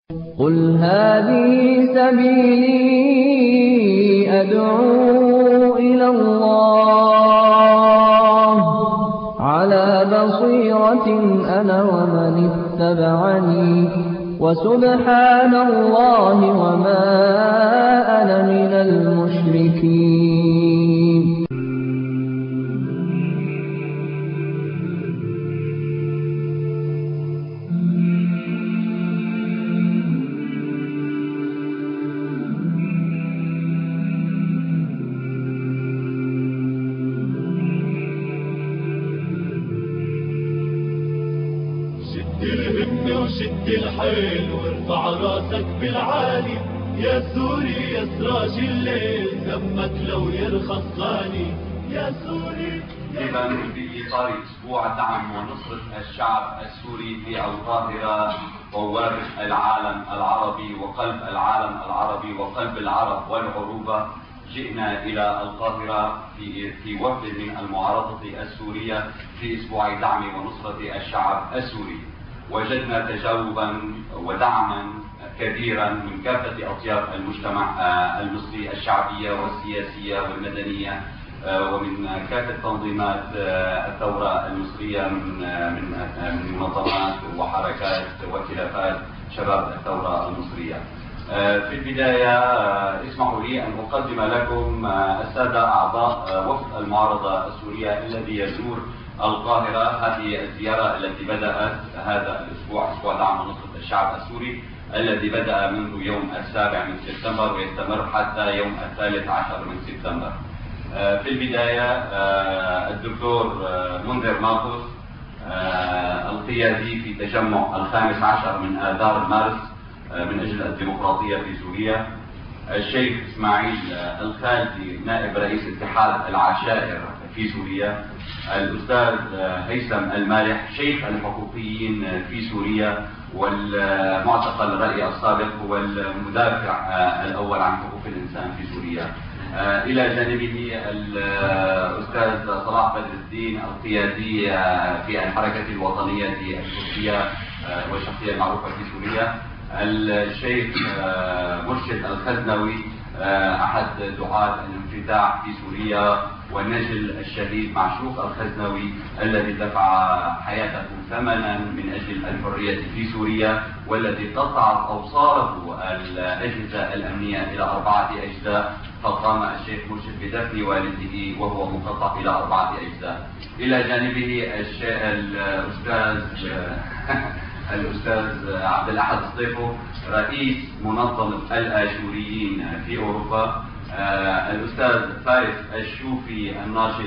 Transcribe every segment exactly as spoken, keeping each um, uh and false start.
قل هذه سبيلي أدعو إلى الله على بصيرة أنا ومن اتبعني وسبحان الله وما أنا من المشركين. وشد الحيل وارفع راسك بالعالي يا سوري يا سراج الليل دمك لو يرخص غالي يا سوري. إذا في إطار أسبوع دعم ونصرة الشعب السوري في القاهرة بوابة العالم العربي وقلب العالم العربي وقلب العرب والعروبة، جئنا إلى القاهرة في في وفد من المعارضة السورية في أسبوع دعم ونصرة الشعب السوري. وجدنا تجاوبا ودعما كبيرا من كافة أطياف المجتمع المصري الشعبية والسياسية والمدنية ومن كافة تنظيمات الثورة المصرية من من منظمات وحركات وخلافات شباب الثورة المصرية. في البداية اسمحوا لي أن أقدم لكم السادة أعضاء وفد المعارضة السورية الذي يزور القاهرة. هذه الزيارة التي بدأت هذا الأسبوع، أسبوع دعم ونصرة الشعب السوري، الذي بدأ منذ يوم السابع من سبتمبر ويستمر حتى يوم الثالث عشر من سبتمبر. في البداية الدكتور منذر ماطوس القيادي في تجمع الخامس عشر من آذار مارس من أجل الديمقراطية في سوريا، الشيخ إسماعيل الخالدي نائب رئيس اتحاد العشائر في سوريا، الأستاذ هيثم المالح شيخ الحقوقيين في سوريا والمعتقل الرأي السابق هو المدافع الأول عن حقوق الإنسان في سوريا. إلى جانبه الأستاذ صلاح بدر الدين القيادي في الحركة الوطنية التركية والشخصية المعروفة في سوريا، الشيخ مرشد الخزنوي أحد دعاة الانفتاح في سوريا والنجل الشهيد معشوق الخزنوي الذي دفع حياته ثمنا من أجل الحرية في سوريا والذي قطعت أوصاره الأجهزة الأمنية إلى أربعة أجزاء، فقام الشيخ مرشد بدفن والده وهو مقطع إلى أربعة أجزاء. إلى جانبه الأستاذ الأستاذ عبد الأحد الصيفو رئيس منظمة الآشوريين في أوروبا، الأستاذ فارس الشوفي الناشط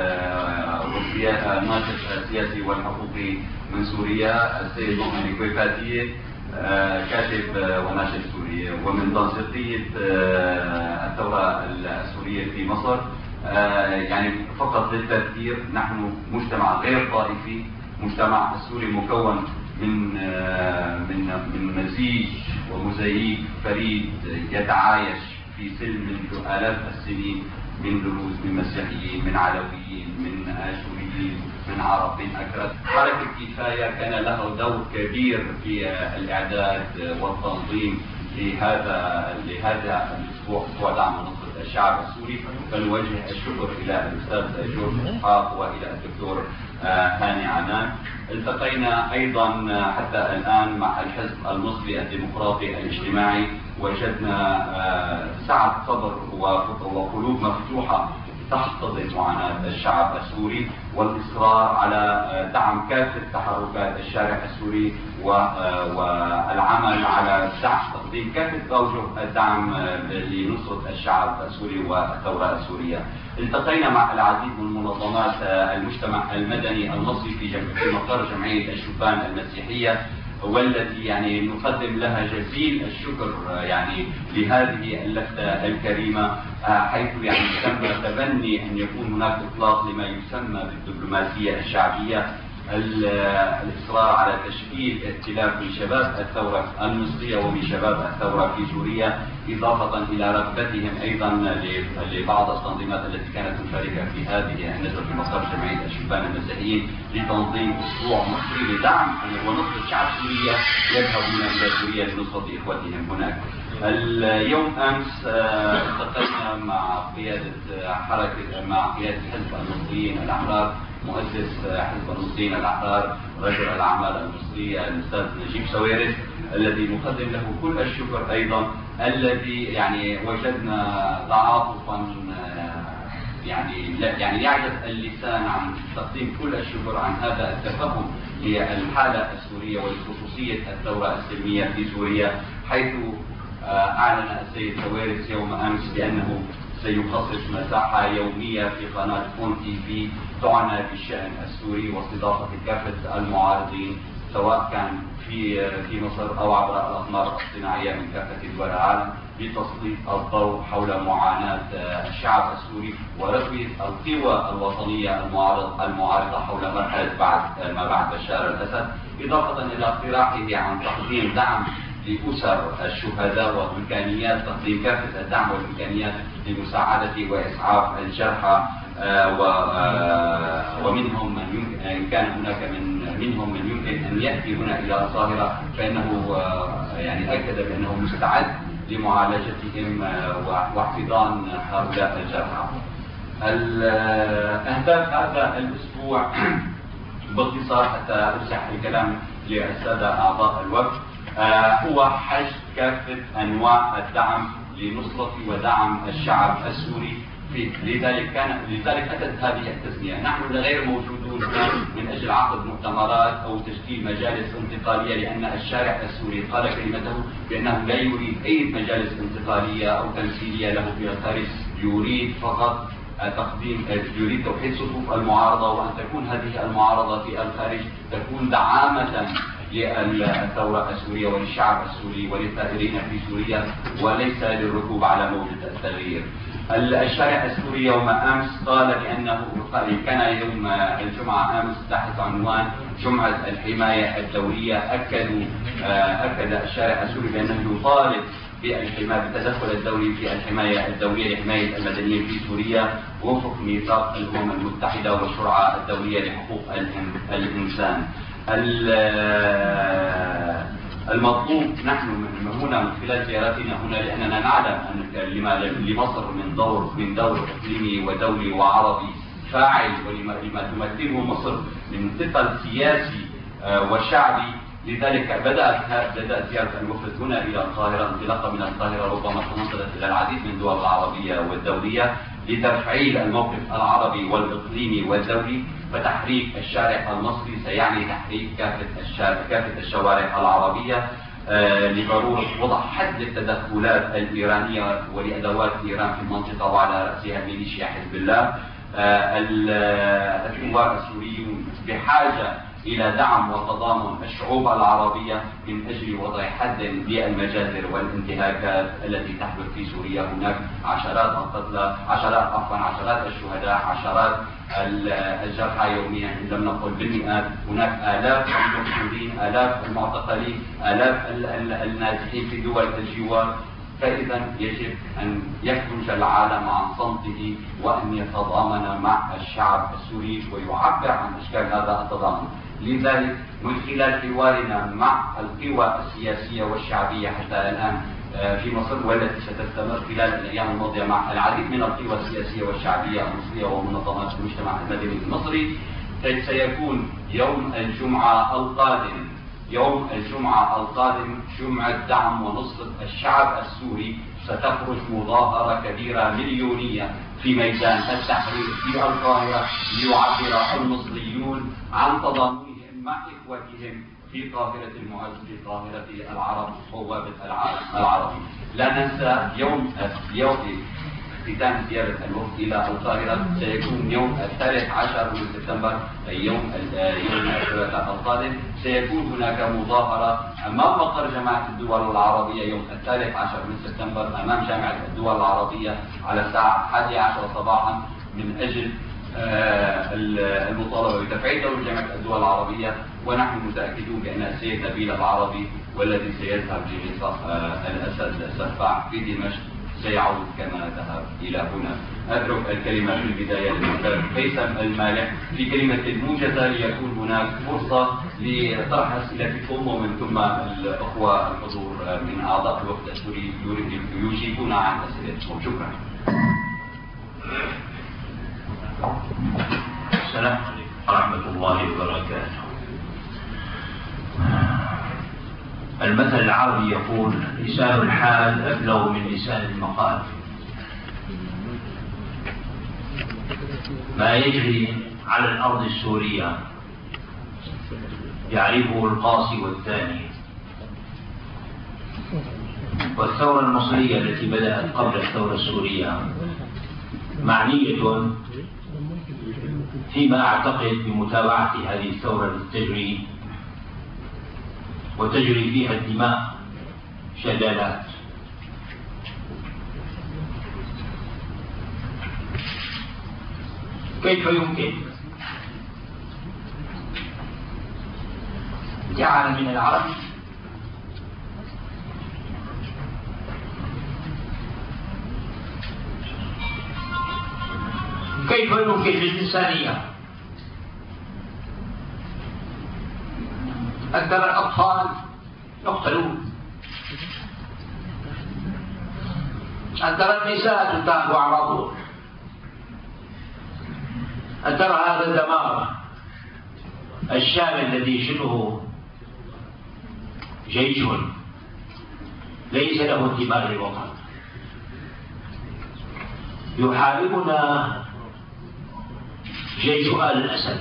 الناشط السياسي والحقوقي من سوريا، السيد مؤمن كويفاتي كاتب وناشط سوري ومن تنسيقية الثورة السورية في مصر. يعني فقط للتذكير، نحن مجتمع غير طائفي، مجتمع السوري مكون من من من مزيج ومزيج فريد يتعايش في سلم منذ آلاف السنين من دروز، من مسيحيين، من علويين، من آشوريين، من عرب، من أكراد. حركة كفاية كان له دور كبير في الإعداد والتنظيم لهذا لهذا الأسبوع، أسبوع دعم ونصرة الشعب السوري. فنوجه الشكر إلى الأستاذ جورج إسحاق وإلى الدكتور هاني عنان. التقينا أيضا حتى الآن مع الحزب المصري الديمقراطي الاجتماعي، وجدنا سعة صدر وقلوب مفتوحة تحتضن معاناة الشعب السوري والإصرار على دعم كافة تحركات الشارع السوري والعمل على دعم تقديم كافة أوجه الدعم لنصرة الشعب السوري والثورة السورية. التقينا مع العديد من منظمات المجتمع المدني المصري في في مقر جمعية الشبان المسيحية، والتي يعني نقدم لها جزيل الشكر يعني لهذه اللفتة الكريمة، حيث يعني تم تبني أن يكون هناك إطلاق لما يسمى بالدبلوماسية الشعبية الإصرار على تشكيل ائتلاف من شباب الثورة المصرية ومن شباب الثورة في سوريا، إضافة إلى رغبتهم أيضا لبعض التنظيمات التي كانت مشاركة في هذه الندوة في مقر جمعية الشبان المسيحيين لتنظيم أسبوع مصري لدعم ونصرة شعب سوريا يذهبون إلى سوريا لنصرة إخوتهم هناك. اليوم أمس التقينا مع قيادة حركة مع قيادة حزب المصريين الأحرار، مؤسس حزب المصريين الأحرار رجل الأعمال المصري الأستاذ نجيب سويرس، الذي نقدم له كل الشكر أيضا، الذي يعني وجدنا تعاطفا يعني لا يعني يعجز اللسان عن تقديم كل الشكر عن هذا التفهم للحالة السورية ولخصوصية الثورة السلمية في سوريا، حيث أعلن السيد سويرس يوم أمس بأنه سيخصص مساحة يومية في قناة كون تي في تعنى بالشأن السوري واستضافة كافة المعارضين سواء كان في في مصر أو عبر الأقمار الصناعية من كافة دول العالم لتسليط الضوء حول معاناة الشعب السوري ورؤية القوى الوطنية المعارضة المعارضة حول مرحلة بعد ما بعد بشار الأسد، إضافة إلى اقتراحه عن تقديم دعم لأسر الشهداء وإمكانيات تقديم كافة الدعم والإمكانيات لمساعدة وإسعاف الجرحى، ومنهم من يمكن إن كان هناك من منهم من يمكن أن يأتي هنا إلى القاهرة فإنه يعني أكد بأنه مستعد لمعالجتهم واحتضان هؤلاء الجرحى. أهداف هذا الأسبوع باختصار حتى أفسح الكلام للسادة أعضاء الوفد هو حشد كافة أنواع الدعم لنصرة ودعم الشعب السوري فيه. لذلك كان لذلك أتت هذه التسمية. نحن غير موجودون من أجل عقد مؤتمرات أو تشكيل مجالس انتقالية، لأن الشارع السوري قال كلمته بأنه لا يريد أي مجالس انتقالية أو تمثيلية له في الخارج، يريد فقط تقديم يريد توحيد صفوف المعارضة، وأن تكون هذه المعارضة في الخارج تكون دعامة للثورة السورية وللشعب السوري وللثائرين في سوريا، وليس للركوب على موجة التغيير. الشارع السوري يوم أمس قال بأنه كان يوم الجمعة أمس تحت عنوان جمعة الحماية الدولية، أكدوا أكد الشارع السوري بأنه يطالب بالحماية بالتدخل الدولي في الحماية الدولية لحماية المدنيين في سوريا وفق ميثاق الأمم المتحدة والشرعة الدولية لحقوق الإنسان. المطلوب نحن من هنا من خلال زيارتنا هنا، لأننا نعلم أن لمصر من دور من دور إقليمي ودولي وعربي فاعل، ولما تمثله مصر من ثقل سياسي وشعبي، لذلك بدأت بدأت زيارة الوفد هنا إلى القاهرة انطلاقا من القاهرة، ربما تنقلت إلى العديد من الدول العربية والدولية لتفعيل الموقف العربي والإقليمي والدولي. فتحريك الشارع المصري سيعني تحريك كافة الشارع كافة الشوارع العربية آه لضرورة وضع حد للتدخلات الإيرانية ولأدوات إيران في المنطقة وعلى رأسها ميليشيا حزب الله. آه الثوار السوريون بحاجة إلى دعم وتضامن الشعوب العربية من أجل وضع حد للمجازر والانتهاكات التي تحدث في سوريا. هناك عشرات القتلى، عشرات عفوا عشرات الشهداء، عشرات الجرحى يوميا إن لم نقل بالمئات. هناك آلاف المقتولين، آلاف المعتقلين، آلاف النازحين في دول الجوار. فإذا يجب أن يخرج العالم عن صمته وأن يتضامن مع الشعب السوري ويعبر عن أشكال هذا التضامن. لذلك من خلال حوارنا مع القوى السياسية والشعبية حتى الآن في مصر والتي ستستمر خلال الأيام الماضية مع العديد من القوى السياسية والشعبية المصرية ومنظمات المجتمع المدني المصري، سيكون يوم الجمعة القادم يوم الجمعة القادم جمعة دعم ونصرة الشعب السوري. ستخرج مظاهرة كبيرة مليونية في ميدان التحرير في القاهرة ليعبر المصريون عن تضامنهم مع إخوتهم في قاهرة المعز، في قاهرة العرب بوابة العالم العربي. لا ننسى يوم يوم اختتام زيارة الوفد إلى القاهرة سيكون يوم الثالث عشر من سبتمبر، يوم يوم الثلاثاء القادم. سيكون هناك مظاهرة أمام مقر جامعة الدول العربية يوم الثالث عشر من سبتمبر أمام جامعة الدول العربية على الساعة الحادية عشرة صباحا من أجل المطالبة بتفعيل دور جامعة الدول العربية، ونحن متأكدون بأن السيد نبيل العربي والذي سيذهب للقاء الأسد السفاح في دمشق سيعود كما ذهب إلى هنا. أترك الكلمة في البداية للأستاذ هيثم المالح في كلمة موجزة ليكون هناك فرصة لطرح أسئلتكم، ومن ثم الأخوة الحضور من أعضاء الوفد السوري يجيبون عن أسئلتكم. شكرا. السلام عليكم ورحمة الله وبركاته. المثل العربي يقول: لسان الحال أبلغ من لسان المقال. ما يجري على الأرض السورية يعرفه القاصي والثاني، والثورة المصرية التي بدأت قبل الثورة السورية معنية فيما أعتقد بمتابعة هذه الثورة التي تجري وتجري فيها الدماء شلالات. كيف يمكن جعل من العرب كيف يمكن للإنسانية أن ترى الأطفال يقتلون، أن ترى النساء تنتهك أعراضهم، أن ترى هذا الدمار الشامل الذي يشنه جيش ليس له انتماء للوطن. يحاربنا جيش آل الأسد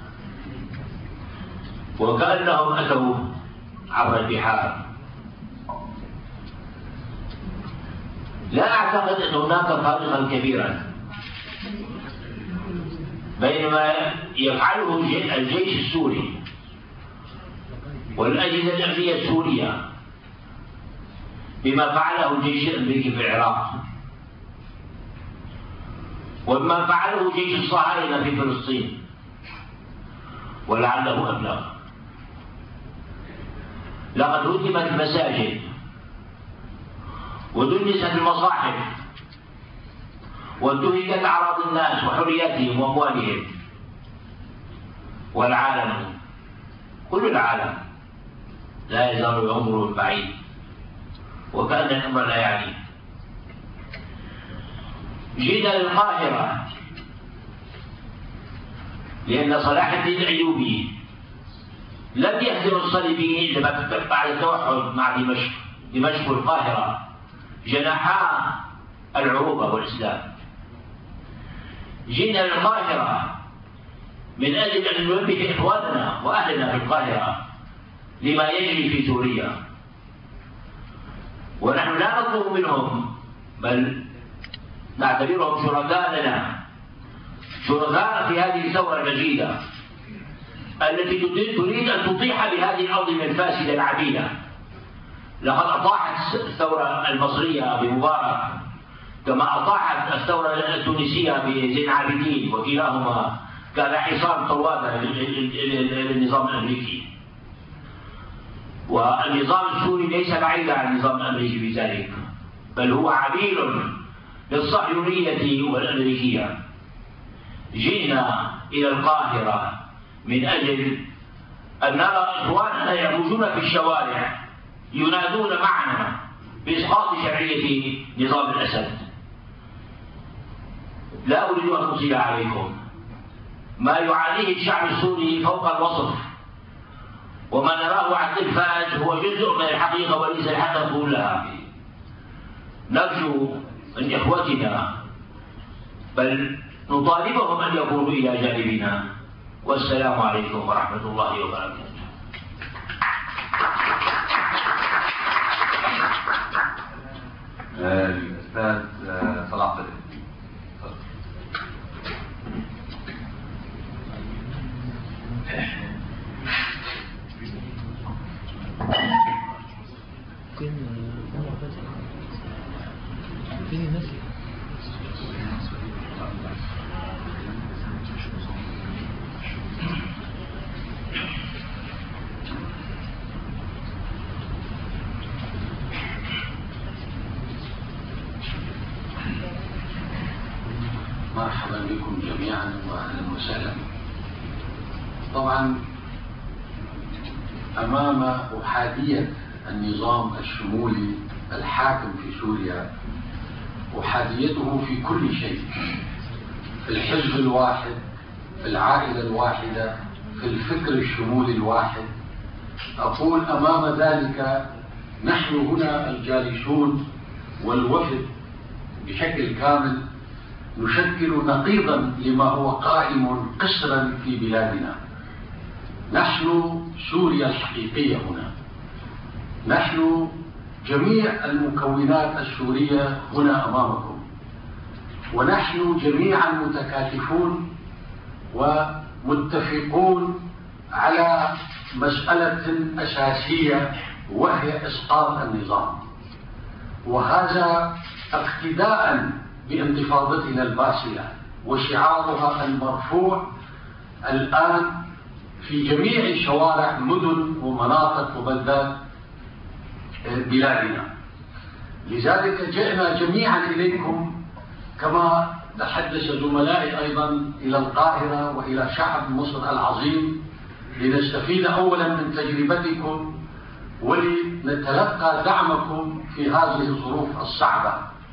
وكأنهم أتوا عبر البحار. لا أعتقد أن هناك فارقا كبيرا بين ما يفعله الجيش السوري والأجهزة الأمنية السورية بما فعله الجيش الأمريكي في العراق، وما فعله جيش الصهاينة في فلسطين، ولعله أبلغ. لقد هدمت المساجد ودنست المصاحف وانتهكت أعراض الناس وحرياتهم وأموالهم، والعالم كل العالم لا يزال ينظر من بعيد وكأن الأمر لا يعني. جئنا للقاهرة لأن صلاح الدين الأيوبي لم يهزم الصليبيين بعد التوحد مع دمشق. دمشق والقاهرة جناحا العروبة والإسلام. جئنا للقاهرة من أجل أن ننبه إخواننا وأهلنا في القاهرة لما يجري في سوريا، ونحن لا نطلب منهم بل نعتبرهم شركاء لنا، شركاء في هذه الثورة المجيدة التي تريد أن تطيح بهذه الأنظمة الفاسدة العبيدة. لقد أطاحت الثورة المصرية بمبارك كما أطاحت الثورة التونسية بزين العابدين، وكلاهما كان حصان طوابة للنظام الأمريكي. والنظام السوري ليس بعيدا عن النظام الأمريكي في ذلك، بل هو عميل للصهيونية والأمريكية. جئنا إلى القاهرة من أجل أن نرى إخواننا يخرجون في الشوارع ينادون معنا بإسقاط شرعية نظام الأسد. لا أريد أن أطيل عليكم، ما يعانيه الشعب السوري فوق الوصف، وما نراه على التلفاز هو جزء من الحقيقة وليس الحقيقة كلها. نرجو من إخوتنا بل نطالبهم أن يكونوا إلى جانبنا، والسلام عليكم ورحمة الله وبركاته. الأستاذ صلاح بدر. مرحبا بكم جميعا واهلا وسهلا. طبعا امام احاديه النظام الشمولي الحاكم في سوريا، احاديته في كل شيء، في الحزب الواحد، في العائله الواحده، في الفكر الشمولي الواحد. اقول امام ذلك نحن هنا الجالسون والوفد بشكل كامل نشكل نقيضا لما هو قائم قسرا في بلادنا. نحن سوريا الحقيقية هنا، نحن جميع المكونات السورية هنا أمامكم، ونحن جميعا متكاتفون ومتفقون على مسألة أساسية وهي إسقاط النظام، وهذا اقتداء بانتفاضتنا الباسلة وشعارها المرفوع الآن في جميع شوارع مدن ومناطق وبلدات بلادنا. لذلك جئنا جميعا إليكم كما تحدث زملائي أيضا إلى القاهرة وإلى شعب مصر العظيم لنستفيد أولا من تجربتكم ولنتلقى دعمكم في هذه الظروف الصعبة.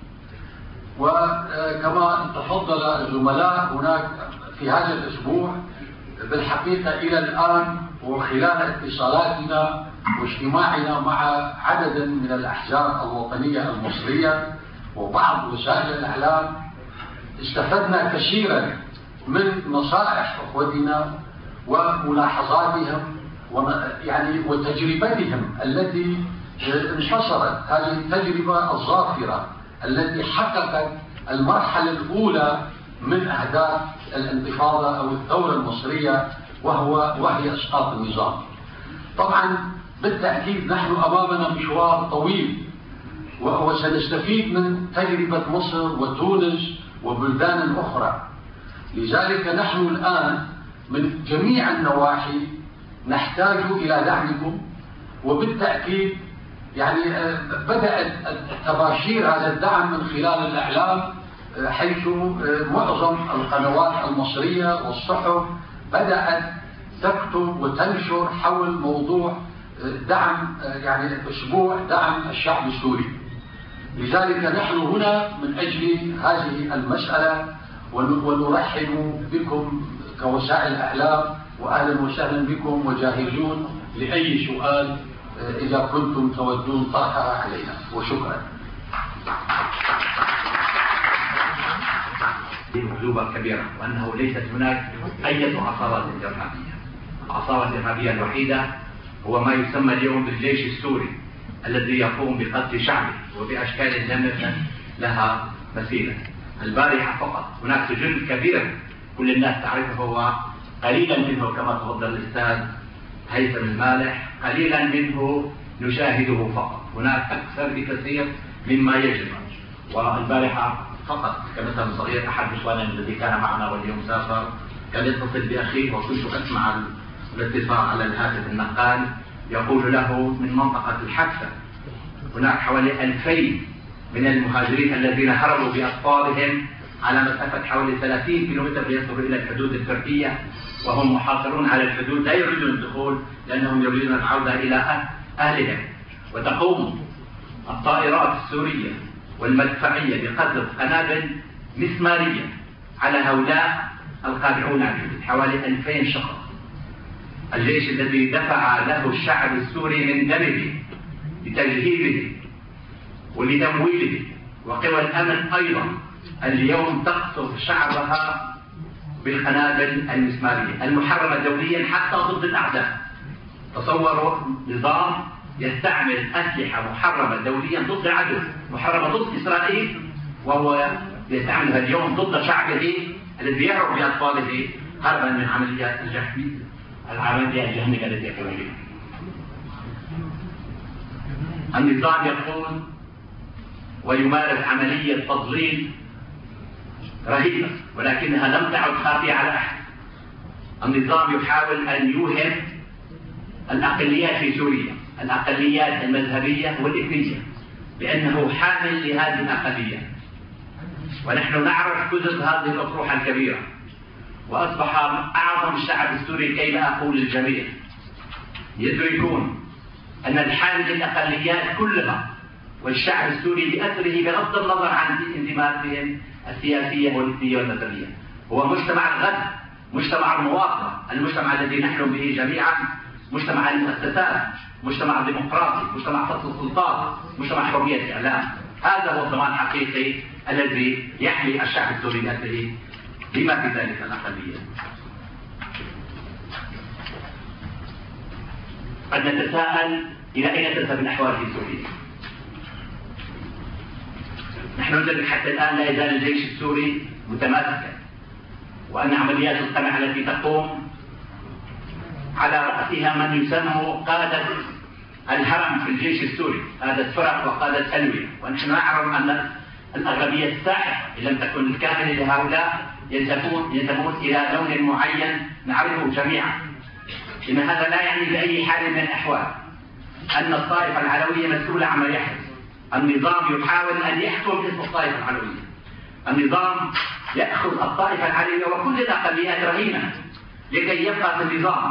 وكما تفضل الزملاء هناك في هذا الأسبوع بالحقيقة إلى الآن وخلال اتصالاتنا واجتماعنا مع عدد من الأحزاب الوطنية المصرية وبعض وسائل الإعلام استفدنا كثيرا من نصائح أخوتنا وملاحظاتهم يعني وتجربتهم التي انتصرت، هذه التجربة الظافرة التي حققت المرحلة الأولى من أهداف الانتفاضة أو الثورة المصرية وهو وهي إسقاط النظام. طبعا بالتأكيد نحن أمامنا مشوار طويل وسنستفيد من تجربة مصر وتونس وبلدان أخرى. لذلك نحن الآن من جميع النواحي نحتاج إلى دعمكم، وبالتأكيد يعني بدأت تباشير هذا الدعم من خلال الإعلام، حيث معظم القنوات المصرية والصحف بدأت تكتب وتنشر حول موضوع دعم يعني أسبوع دعم الشعب السوري. لذلك نحن هنا من أجل هذه المسألة ونرحب بكم كوسائل الإعلام، وأهلا وسهلا بكم وجاهزون لأي سؤال إذا كنتم تودون طرحها علينا، وشكرا. مغلوبة كبيرة، وأنه ليست هناك أي عصابات إرهابية. العصابة الإرهابية الوحيدة هو ما يسمى اليوم بالجيش السوري الذي يقوم بقتل شعبه وبأشكال لم يكن لها مثيلة. البارحة فقط هناك سجن كبير كل الناس تعرفه، هو قليلا منه كما تفضل الأستاذ هيثم المالح، قليلا منه نشاهده فقط، هناك أكثر بكثير مما يجب. والبارحة فقط كمثل صغير أحد إخواننا الذي كان معنا واليوم سافر كان يتصل بأخيه، وكنت أسمع الاتصال على الهاتف النقال يقول له من منطقة الحكفة هناك حوالي ألفين من المهاجرين الذين هربوا بأطفالهم على مسافة حوالي ثلاثين كيلومتر ليصلوا إلى الحدود التركية، وهم محاصرون على الحدود لا يريدون الدخول لأنهم يريدون العودة إلى أهلهم. وتقوم الطائرات السورية والمدفعية بقذف قنابل مسمارية على هؤلاء القادعون على الحدود، حوالي ألفين شخص. الجيش الذي دفع له الشعب السوري من دمه لتجهيزه ولتمويله، وقوى الأمن أيضا اليوم تقصف شعبها بالقنابل المسمارية المحرمة دوليا حتى ضد الأعداء. تصوروا نظام يستعمل أسلحة محرمة دوليا ضد العدو، محرمة ضد إسرائيل، وهو يستعملها اليوم ضد شعبه الذي يهرب بأطفاله هربا من عمليات الجهمية العملية الجهنية التي يقوم بها. النظام يقول ويمارس عملية تضليل رهيبة، ولكنها لم تعد خافية على أحد. النظام يحاول أن يوهم الأقليات في سوريا، الأقليات المذهبية والإثنية، بأنه حامل لهذه الأقليات، ونحن نعرف كذب هذه الأطروحة الكبيرة، وأصبح أعظم الشعب السوري كي لا أقول الجميع يدركون أن الحامل للأقليات كلها والشعب السوري بأثره بغض النظر عن انتماءاتهم السياسية والإثنية والمذهبية هو مجتمع الغد، مجتمع المواطنة، المجتمع الذي نحلم به جميعا، مجتمع المؤسسات، مجتمع ديمقراطي، مجتمع فصل السلطات، مجتمع حرية الإعلام. هذا هو الضمان الحقيقي الذي يحمي الشعب السوري بأثره بما في ذلك الأقلية. قد نتساءل إلى أين تذهب الأحوال في سوريا؟ نحن ندرك حتى الآن لا يزال الجيش السوري متماسكا، وأن عمليات القمع التي تقوم على رأسها من يسمى قادة الهرم في الجيش السوري، قادة فرق وقادة ألوية، ونحن نعلم أن الأغلبية الساحقة إن لم تكن الكاملة لهؤلاء ينتمون ينتمون إلى لون معين نعرفه جميعا. إن هذا لا يعني بأي حال من الأحوال أن الطائفة العلوية مسؤولة عما يحدث. النظام يحاول أن يحكم باسم الطائفة العلوية. النظام يأخذ الطائفة العلوية وكل الأقليات رهينة لكي يبقى في النظام.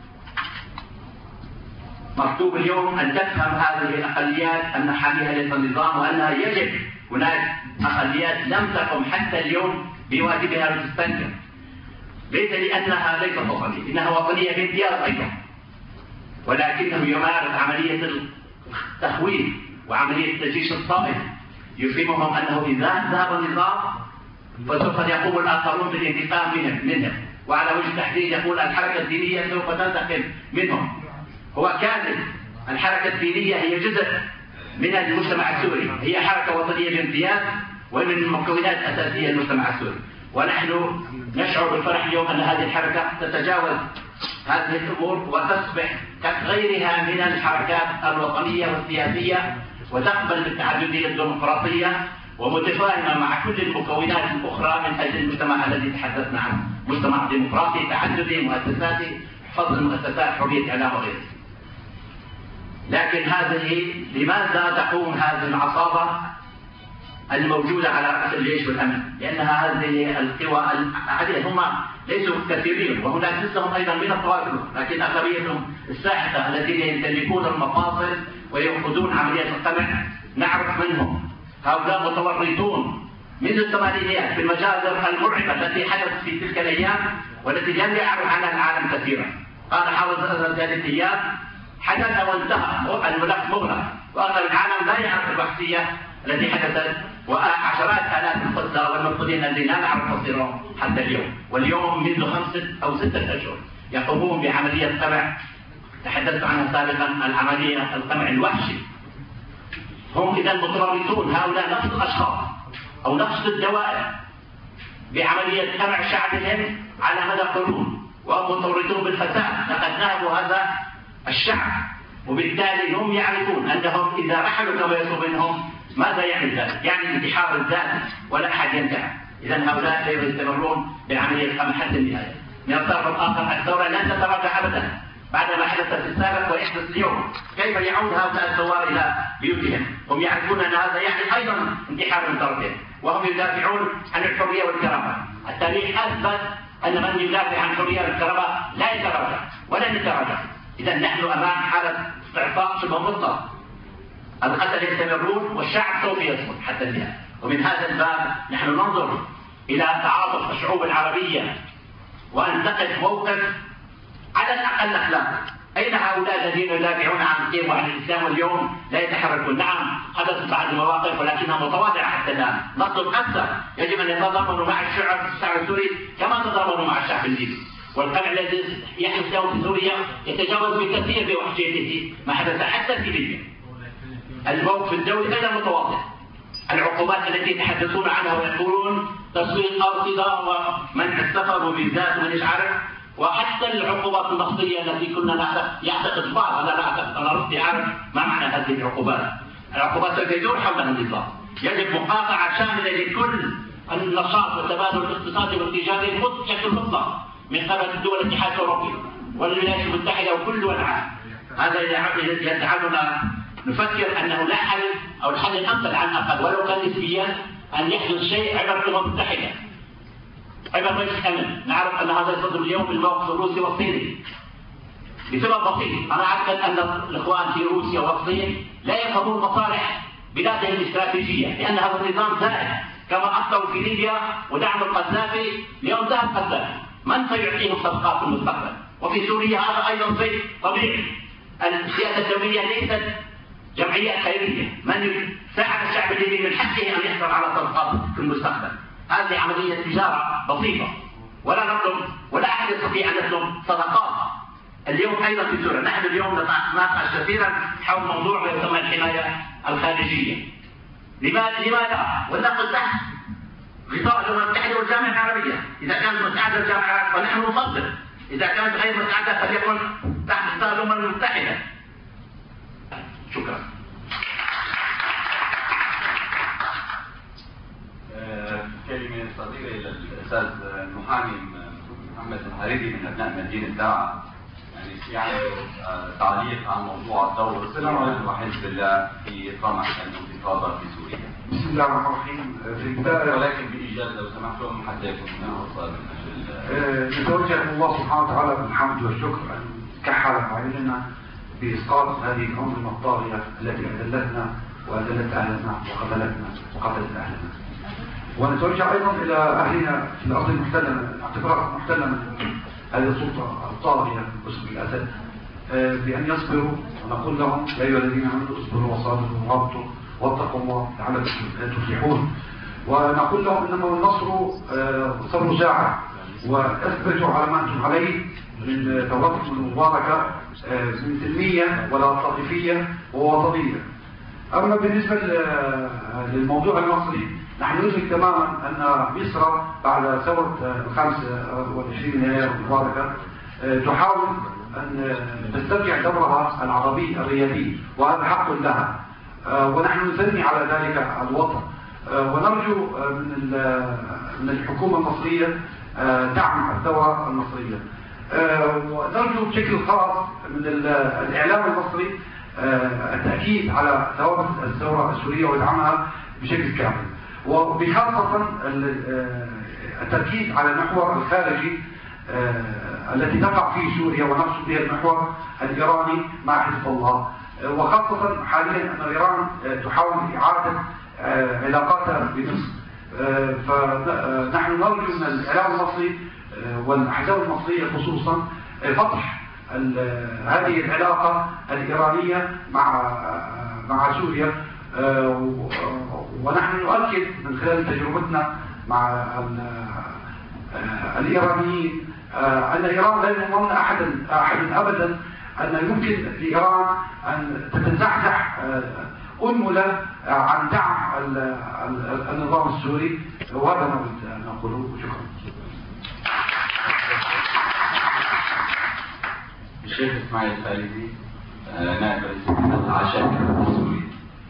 مكتوب اليوم أن تفهم هذه الأقليات أن حاميها ليس النظام، وأنها يجب، هناك أقليات لم تقم حتى اليوم بواجبها وتستنكر، ليس لأنها ليست وطنية، إنها وطنية بامتياز أيضا، ولكنه يمارس عملية التخويف وعملية التجيش الطائف، يفهمهم أنه إذا ذهب النظام فسوف يقوم الآخرون بالانتقام منهم، وعلى وجه التحديد يقول الحركة الدينية سوف تنتقم منهم. هو كاذب. الحركة الدينية هي جزء من المجتمع السوري، هي حركة وطنية بامتياز ومن المكونات الأساسية للمجتمع السوري، ونحن نشعر بالفرح اليوم أن هذه الحركة تتجاوز هذه الأمور وتصبح كغيرها من الحركات الوطنية والسياسية، وتقبل بالتعددية الديمقراطية ومتفاهمة مع كل المكونات الأخرى من أجل المجتمع الذي تحدثنا عنه، مجتمع ديمقراطي تعددي مؤسساتي، حفظ المؤسسات، حرية إعلام وغيره. لكن هذه لماذا تقوم هذه العصابة الموجودة على رأس الجيش والأمن؟ لأنها هذه القوى العديدة، هم ليسوا كثيرين، وهناك نسبهم أيضا من الطوائف، لكن أغلبيتهم الساحقة الذين يمتلكون المفاصل وينقذون عمليات القمع نعرف منهم. هؤلاء متورطون منذ الثمانينيات في المجازر المرعبة التي حدثت في تلك الأيام والتي لم يعرف عنها العالم كثيرا. قال حافظ ذلك الأيام حدث وانتهى، الملف مغلق، وأغلب العالم لا يعرف الوحشية التي حدثت، وعشرات آلاف القتلى والمقتولين الذين لا نعرف مصيرهم حتى اليوم. واليوم منذ خمسة أو ستة أشهر يقومون بعملية قمع تحدثت عنها سابقا، العملية القمع الوحشي. هم إذا متورطون، هؤلاء نفس الأشخاص أو نفس الدوائر بعملية قمع شعبهم على مدى قرون، وهم متورطون بالفساد. لقد نهبوا هذا الشعب، وبالتالي هم يعرفون أنهم إذا رحلوا كما يصب منهم ماذا يعني ذلك؟ يعني انتحار الذات ولا أحد ينتهي. إذا هؤلاء سيستمرون بعملية القمع حتى النهاية. من الطرف الآخر الثورة لن تتراجع أبدا بعد ما حدث في السابق ويحدث اليوم. كيف يعود هؤلاء الثوار إلى بيوتهم؟ هم يعرفون أن هذا يعني أيضا انتحار من طرفهم، وهم يدافعون عن الحرية والكرامة. التاريخ أثبت أن من يدافع عن الحرية والكرامة لا يتراجع ولن يتراجع. إذا نحن أمام حالة استعطاء شبه مطلق. القتل يستمرون والشعب سوف يصمت حتى النهاية. ومن هذا الباب نحن ننظر إلى تعاطف الشعوب العربية وأن تقف موقف على الأقل أخلاقي. أين هؤلاء الذين يدافعون عن الدين وعن الإسلام واليوم لا يتحركون؟ نعم حدثت بعض المواقف ولكنها متواضعة حتى الآن. نطلب أكثر، يجب أن يتضامنوا مع الشعب الشعب السوري كما تضامنوا مع الشعب الليبي. والقمع الذي يحدث له في سوريا يتجاوز بكثير بوحشيته ما حدث حتى في ليبيا. الموقف الدولي غير متواضع. العقوبات التي يتحدثون عنها ويقولون تصوير أرصدة ومنع السفر وفيزات ومن عارف، وحتى العقوبات النفطية التي كنا نعتقد يعتقد بعض، أنا لا أعتقد، أنا ربي أعرف ما معنى هذه العقوبات. العقوبات سوف يدور حولها النظام. يجب مقاطعة شاملة لكل النشاط والتبادل الاقتصادي والتجاري بشكل مطلق من قبل دول الاتحاد الاوروبي والولايات المتحده وكل دول العالم. هذا يجعلنا نفكر انه لا حل او الحل الامثل على الاقل ولو كان نسبيا ان يحدث شيء عبر الامم المتحده عبر مجلس الامن. نعرف ان هذا يصدر اليوم بالموقف الروسي والصيني بسبب بسيط. انا اعتقد ان الاخوان في روسيا والصين لا يفهمون مصالح بلادهم الاستراتيجيه، لان هذا النظام زائد كما اخطأوا في ليبيا ودعم القذافي. اليوم ذهب القذافي، من سيعطيهم صفقات في المستقبل؟ وفي سوريا هذا ايضا شيء طبيعي. السياسه الدوليه ليست جمعيات خيريه، من ساعد الشعب الليبي من حقه ان يحصل على صفقات في المستقبل. هذه عمليه تجاره بسيطه، ولا نطلب ولا احد يستطيع ان يطلب صفقات. اليوم ايضا في سوريا نحن اليوم نتناقش كثيرا حول موضوع ما يسمى الحمايه الخارجيه. لماذا؟ لماذا؟ ولنقل تحت غطاء الامم المتحده والجامعه العربيه. اذا كانت مساعده الجامعه ونحن نفضل، اذا كانت غير مساعده فليكن تحت غطاء الامم المتحده. شكرا. كلمه صغيره الى الاستاذ المحامي محمد الحريري من ابناء مدينه داعا، يعني تعليق عن موضوع الدور السوري وحزب الله في طمع الانتفاضه في سوريا. بسم الله الرحمن الرحيم. في البدايه ولكن بايجاز لو سمحتم حتى يكون هنا وصل نتوجه الله سبحانه وتعالى بالحمد والشكر ان كحل عيننا باسقاط هذه الانظمه الطاغيه التي اذلتنا واذلت اهلنا وقتلتنا وقتلت اهلنا. ونتوجه ايضا الى اهلنا في الارض المحتله اعتبارات محتله من هذه السلطه الطاغيه باسم الاسد بان يصبروا، ونقول لهم يا ايها الذين امنوا اصبروا وصابروا ورابطوا واتقوا الله لعلكم تفلحون. ونقول لهم انما النصر صبر ساعه، واثبتوا على ما انتم عليه من ثورتكم المباركه من سلميه ولا طائفيه ووطنيه. اما بالنسبه للموضوع المصري، نحن ندرك تماما ان مصر بعد ثوره الخامس والعشرين من يناير المباركه تحاول ان تسترجع دورها العربي الريادي، وهذا حق لها، ونحن نثني على ذلك الوطن. ونرجو من من الحكومه المصريه دعم الثوره المصريه. ونرجو بشكل خاص من الاعلام المصري التاكيد على ثوابت الثوره السوريه ودعمها بشكل كامل، وبخاصه التركيز على المحور الخارجي التي تقع فيه سوريا، ونقصد بها المحور الايراني مع حزب الله، وخاصه حاليا ان ايران تحاول اعاده علاقاتها بمصر. فنحن نرجو من الاعلام المصري والاحزاب المصريه خصوصا فتح هذه العلاقه الايرانيه مع مع سوريا. ونحن نؤكد من خلال تجربتنا مع الايرانيين ان ايران لا يضمن احدا احدا ابدا ان يمكن لايران ان تتزحزح انمله عن دعم النظام السوري، وهذا ما نريد ان نقوله. شكرا. الشيخ اسماعيل الفارسي نائب رئيس العشائر السوري.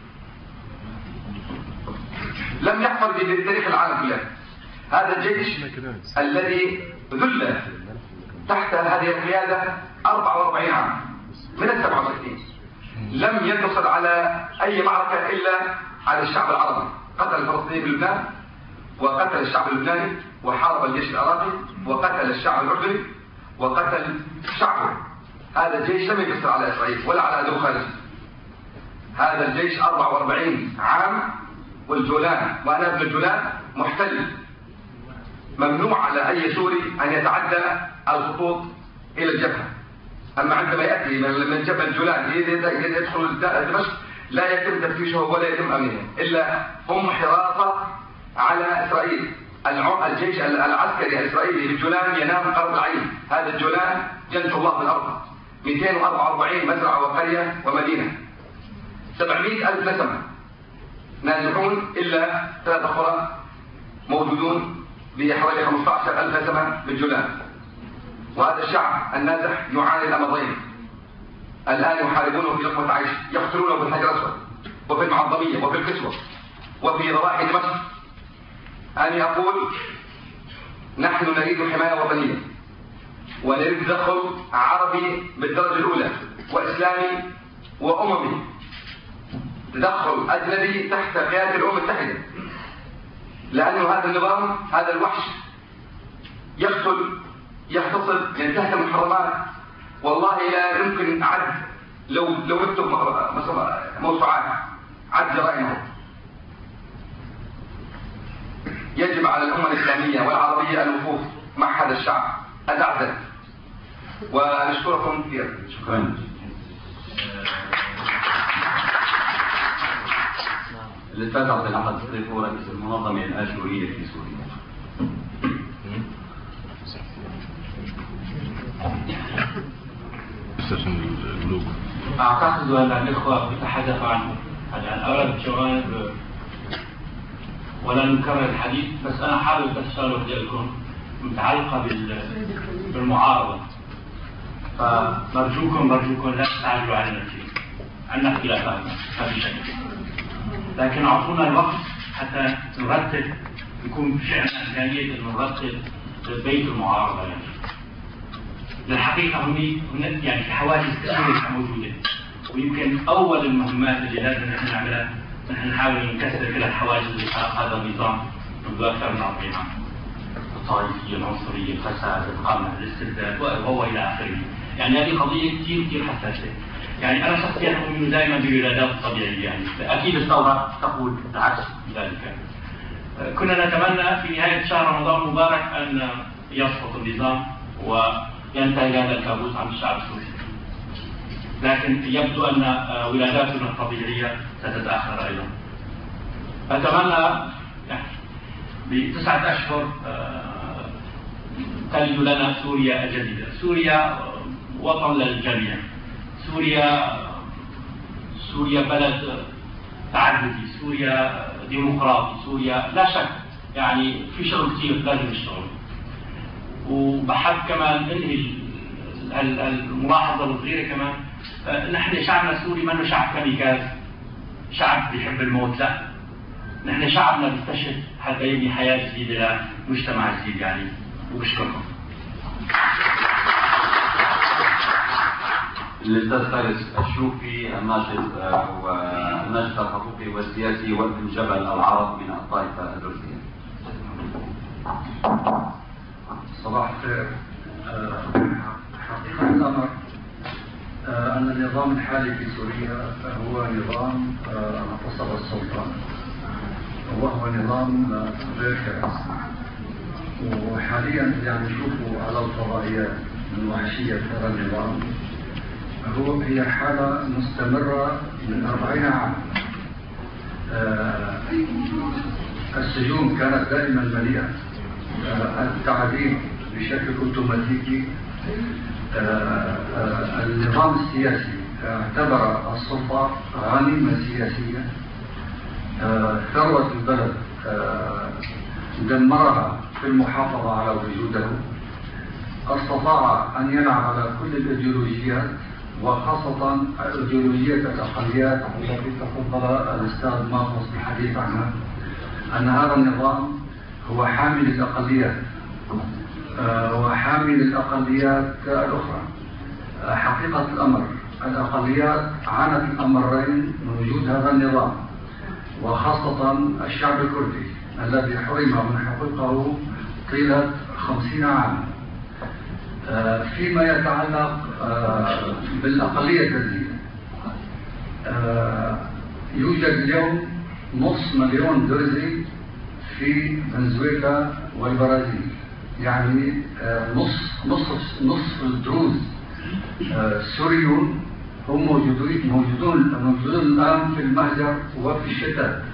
لم يحفظ في تاريخ العالم كله هذا الجيش الذي ذل تحت هذه القيادة أربعة وأربعين عام من السبعة وستين، لم ينتصر على أي معركة إلا على الشعب العربي. قتل الفلسطيني بلبنان، وقتل الشعب اللبناني، وحارب الجيش العراقي، وقتل الشعب الأردني، وقتل شعبه. هذا الجيش لم ينتصر على إسرائيل ولا على عدو خارجي. هذا الجيش أربعة وأربعين عام، والجولان وأنا ابن الجولان محتل، ممنوع على أي سوري أن يتعدى الخطوط إلى الجبهة. أما عندما يأتي من جبل الجولان يدخل دمشق لا يتم تفتيشه ولا يتم أمنه، إلا هم حراسة على إسرائيل. الجيش العسكري الإسرائيلي بالجولان ينام قرب العين. هذا الجولان جنة الله في الأرض، مئتين وأربعة وأربعين مزرعة وقرية ومدينة، سبعمئة ألف نسمة نازحون، إلا ثلاثة قرى موجودون بحوالي خمسة عشر ألف نسمة بالجولان. وهذا الشعب النازح يعاني الأمرين الآن، يحاربونه في لقمة عيش، يقتلونه في الحجر الأسود وفي المعظمية وفي الكسوة وفي ضواحي دمشق. أن يقول نحن نريد حماية وطنية ونريد تدخل عربي بالدرجة الأولى وإسلامي وأممي، تدخل أجنبي تحت قيادة الأمم المتحدة، لأنه هذا النظام هذا الوحش يقتل يغتصب ينتهك المحرمات. والله لا يمكن عد لو لو اكتب موسوعات عد جرائمه. يجب على الأمة الإسلامية والعربية الوقوف مع هذا الشعب الأعزل. ونشكركم كثيرا. شكرا. الأستاذ عبد الأحد الصيف هو رئيس المنظمة الآشورية في سوريا. أعتقد أن الإخوة يتحدثوا عنه عن أغلب الجوانب ولا نكرر الحديث، بس أنا حابب بس شغلة ديالكم متعلقة بالمعارضة، فنرجوكم نرجوكم لا تستعجلوا علينا فيه، عندنا اختلافات ما في شك، لكن أعطونا الوقت حتى نرتب، يكون في عندنا إمكانية إنه نرتب بيت المعارضة. يعني للحقيقة هني يعني في حواجز كثيرة موجودة، ويمكن أول المهمات اللي لازم نحن نعملها نحن نحاول نكسر كل الحواجز اللي خلق هذا النظام منذ أكثر من أربعين عام، الطائفية، العنصرية، الفساد، القمع، الاستبداد وهو إلى آخره. يعني هذه قضية كثير كثير حساسة. يعني أنا شخصيا أؤمن دائما بالولادات الطبيعية، يعني أكيد الثورة تقول العكس ذلك. كنا نتمنى في نهاية شهر رمضان المبارك أن يسقط النظام وينتهي هذا الكابوس عن الشعب السوري، لكن يبدو أن ولاداتنا الطبيعية ستتأخر أيضا. أتمنى يعني بتسعة أشهر تلد لنا سوريا الجديدة، سوريا وطن للجميع، سوريا سوريا بلد تعددي، سوريا ديمقراطي، سوريا لا شك يعني في شغل كثير لازم نشتغل. وبحب كمان انهي الملاحظة الصغيرة كمان، نحن شعبنا السوري ما شعب كاميكاز، شعب بيحب الموت، لا، نحن شعبنا بيستشهد حتى يبني حياة جديدة لمجتمع جديد يعني. وبشكركم. الأستاذ فارس الشوفي الناشط والناشط الحقوقي والسياسي وابن جبل العرب من الطائفة الدرزية. صباح الخير. حقيقة الأمر أن النظام الحالي في سوريا هو نظام اغتصب السلطة، وهو نظام غير شرعي، وحاليا يعني نشوفه على الفضائيات من وحشية هذا النظام. هو هي حالة مستمرة من أربعين عام. السجون كانت دائما مليئة، التعذيب بشكل اوتوماتيكي. النظام السياسي اعتبر السلطة غنيمة سياسية، ثروة البلد دمرها في المحافظة على وجوده، استطاع أن يلعب على كل الإيديولوجيات وخاصة إيديولوجية الأقليات التي تفضل الأستاذ ماغوس بالحديث عنها، أن هذا النظام هو حامل الأقليات وحامل الأقليات الأخرى. حقيقة الأمر الأقليات عانت الأمرين من وجود هذا النظام، وخاصة الشعب الكردي الذي حرم من حقوقه طيلة خمسين عاما. فيما يتعلق بالأقلية الدينية، يوجد اليوم نصف مليون درزي في فنزويلا والبرازيل، يعني نصف نصف نصف الدروز السوريون هم موجودون موجودون موجودون الآن في المهجر وفي الشتات.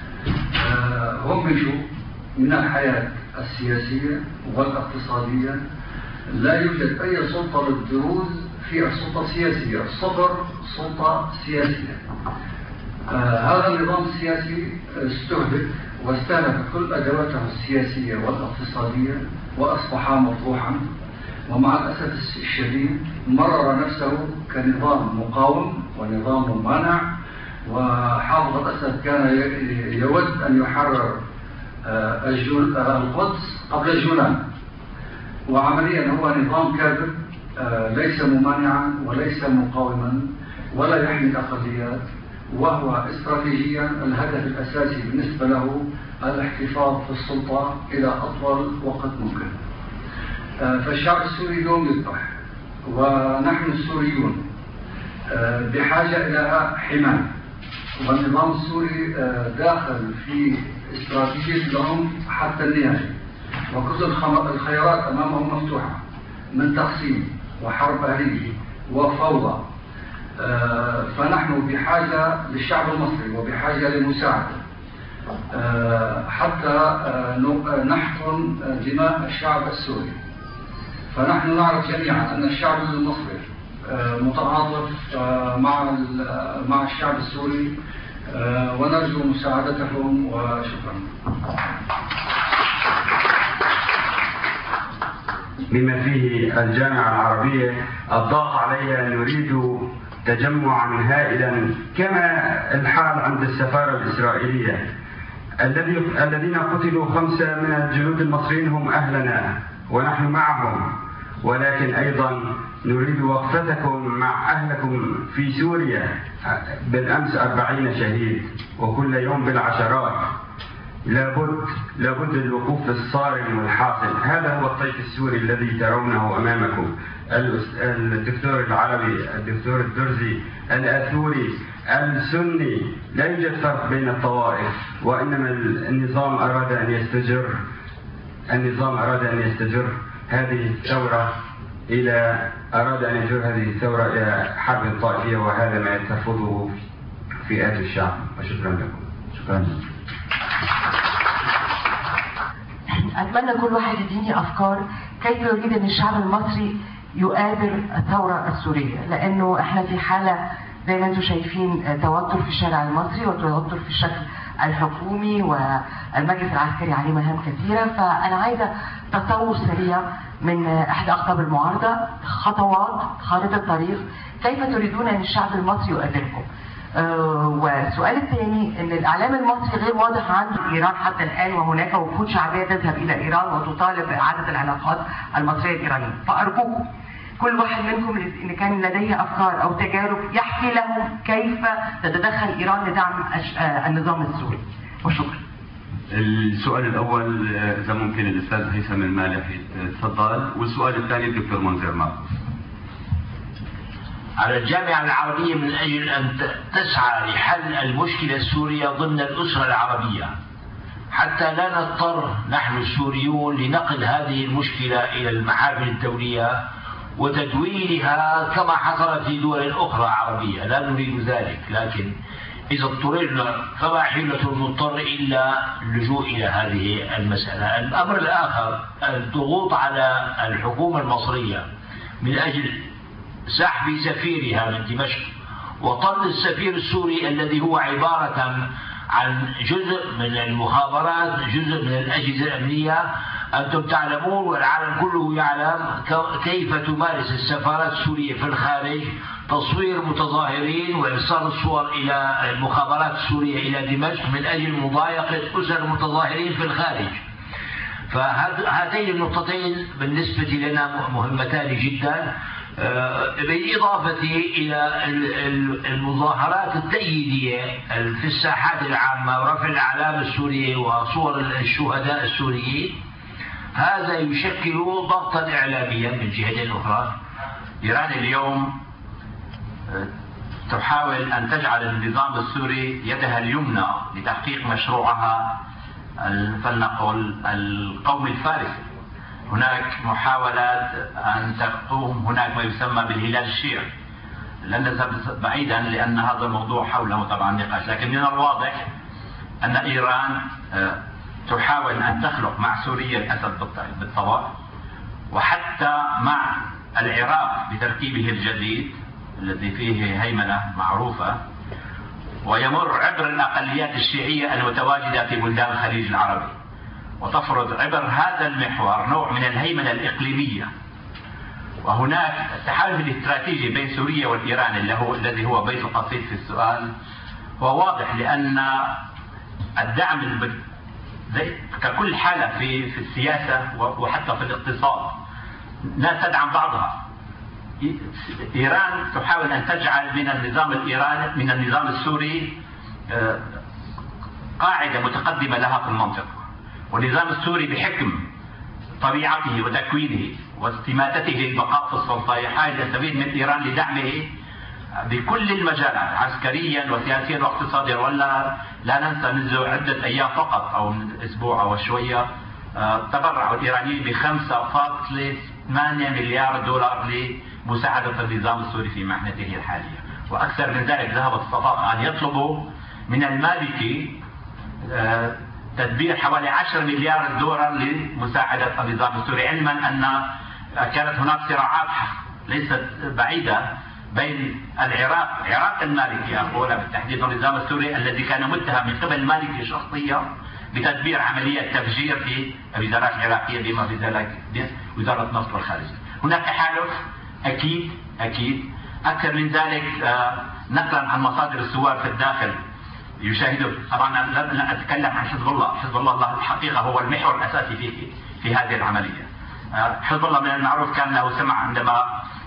هم مشوا من الحياة السياسية والاقتصادية. لا يوجد أي سلطة للدروز في السلطة السياسية، الصبر سلطة سياسية. آه هذا النظام السياسي استهدف واستهلك كل أدواته السياسية والاقتصادية وأصبح مطروحا، ومع الأسف الشديد مرر نفسه كنظام مقاوم ونظام ممانع. وحافظ الأسد كان يود أن يحرر القدس قبل الجولان. وعمليا هو نظام كاذب ليس ممانعا وليس مقاوما ولا يحمي الأقليات، وهو استراتيجيا الهدف الأساسي بالنسبة له الاحتفاظ في السلطة إلى أطول وقت ممكن. فالشعب السوري اليوم يذبح، ونحن السوريون بحاجة إلى حماية، والنظام السوري داخل في استراتيجية لهم حتى النهاية، وكل الخيارات أمامهم مفتوحة من تقسيم وحرب أهلية وفوضى. فنحن بحاجة للشعب المصري وبحاجة للمساعدة حتى نحقن دماء الشعب السوري. فنحن نعرف جميعا أن الشعب المصري متعاطف مع مع الشعب السوري، ونرجو مساعدتهم وشكرا. بما فيه الجامعة العربية الضغط عليها نريد تجمعا هائلا كما الحال عند السفارة الإسرائيلية. الذين قتلوا خمسة من الجنود المصريين هم أهلنا ونحن معهم، ولكن أيضا نريد وقفتكم مع أهلكم في سوريا. بالأمس أربعين شهيد وكل يوم بالعشرات. لابد لابد الوقوف الصارم والحاصل. هذا هو الطيف السوري الذي ترونه أمامكم. الدكتور العربي، الدكتور الدرزي، الأثوري، السني، لا يوجد فرق بين الطوائف، وإنما النظام أراد أن يستجر النظام أراد أن يستجر هذه الثورة إلى أراد أن يجر هذه الثورة إلى حرب طائفية، وهذا ما ترفضه فئات الشعب. وشكرا لكم. شكرا. أتمنى كل واحد يديني أفكار كيف يريد أن الشعب المصري يقابل الثورة السورية، لأنه إحنا في حالة زي ما أنتم شايفين توتر في الشارع المصري وتوتر في الشكل الحكومي، والمجلس العسكري عليه مهام كثيرة. فأنا عايزة تصور سريع من إحدى أقطاب المعارضة، خطوات خارطة طريق كيف تريدون أن الشعب المصري يقابلكم. أه والسؤال الثاني ان الاعلام المصري غير واضح عنده ايران حتى الان، وهناك وفود شعبيه تذهب الى ايران وتطالب باعاده العلاقات المصريه الايرانيه. فارجوكم كل واحد منكم ان كان لديه افكار او تجارب يحكي لهم كيف تتدخل ايران لدعم النظام السوري. وشكرا. السؤال الاول اذا ممكن الاستاذ هيثم المالح يتفضل، والسؤال الثاني الدكتور منذر ماركوس. على الجامعة العربية من أجل أن تسعى لحل المشكلة السورية ضمن الأسرة العربية، حتى لا نضطر نحن السوريون لنقل هذه المشكلة إلى المحافل الدولية وتدويرها كما حصل في دول أخرى عربية. لا نريد ذلك، لكن إذا اضطررنا فما حيلة المضطر إلا اللجوء إلى هذه المسألة. الأمر الآخر الضغوط على الحكومة المصرية من أجل سحب سفيرها من دمشق وطرد السفير السوري الذي هو عبارة عن جزء من المخابرات، جزء من الأجهزة الأمنية. أنتم تعلمون والعالم كله يعلم كيف تمارس السفارات السورية في الخارج تصوير متظاهرين وإرسال الصور إلى المخابرات السورية إلى دمشق من أجل مضايقة أسر المتظاهرين في الخارج. فهاتين النقطتين بالنسبة لنا مهمتان جدا، بالإضافة إلى المظاهرات التأييدية في الساحات العامة ورفع الأعلام السورية وصور الشهداء السوريين. هذا يشكل ضغطا إعلاميا من جهة أخرى. إيران اليوم تحاول أن تجعل النظام السوري يدها اليمنى لتحقيق مشروعها فلنقل القومي الفارسي. هناك محاولات أن تقوم هناك ما يسمى بالهلال الشيعي. لن نذهب بعيدا لأن هذا الموضوع حوله طبعا نقاش، لكن من الواضح أن إيران تحاول أن تخلق مع سوريا الأسد بالطبع، وحتى مع العراق بتركيبه الجديد الذي فيه هيمنة معروفة، ويمر عبر الأقليات الشيعية المتواجدة في بلدان الخليج العربي، وتفرض عبر هذا المحور نوع من الهيمنة الإقليمية. وهناك التحالف الاستراتيجي بين سوريا والإيران اللي هو الذي هو بيت القصيد في السؤال هو واضح، لأن الدعم زي ككل حالة في في السياسة وحتى في الاقتصاد لا تدعم بعضها. إيران تحاول أن تجعل من النظام الإيراني من النظام السوري قاعدة متقدمة لها في المنطقة، والنظام السوري بحكم طبيعته وتكوينه واستماتته للبقاء في السلطة يحاول يستفيد من إيران لدعمه بكل المجالات عسكريا وسياسيا واقتصاديا. ولا لا ننسى منذ عدة أيام فقط أو من أسبوع أو شوية تبرع الإيرانيين بخمسة فاصلة ثمانية مليار دولار لمساعدة النظام السوري في محنته الحالية. وأكثر من ذلك ذهبت الصفاقة أن يطلبوا من المالكي تدبير حوالي عشرة مليار دولار لمساعدة النظام السوري، علما أن كانت هناك صراعات ليست بعيدة بين العراق عراق المالكي أقول بالتحديد النظام السوري الذي كان متهم من قبل المالكي شخصيا بتدبير عملية تفجير في الوزارات العراقية بما في ذلك وزارة النفط والخارجية. هناك تحالف أكيد أكيد. أكثر من ذلك نقلا عن مصادر الثوار في الداخل يشاهدون، طبعا لا أتكلم عن حزب الله، حزب الله الحقيقة هو المحور الأساسي في في هذه العملية. حزب الله من المعروف كان له سمع عندما